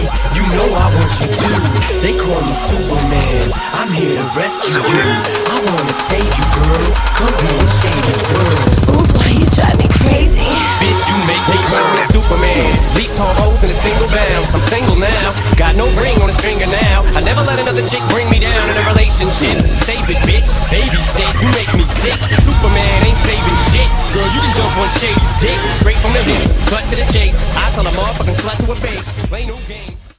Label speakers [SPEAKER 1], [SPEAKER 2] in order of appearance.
[SPEAKER 1] You know I want you too. They call me Superman, I'm here to rescue you. I wanna save you, girl. Come here and shave this girl.
[SPEAKER 2] Ooh, boy, you drive me crazy.
[SPEAKER 1] Bitch, you make me call me Superman. Leap tall hoes in a single bound. I'm single now, got no ring on his finger now. I never let another chick bring me down in a relationship. Save it, bitch, babysit. You make me sick. Superman ain't saving shit. Girl, you can jump on Shady's dick. Straight from the hip, cut to the chase. I tell a motherfucking slut to a face. Play no games.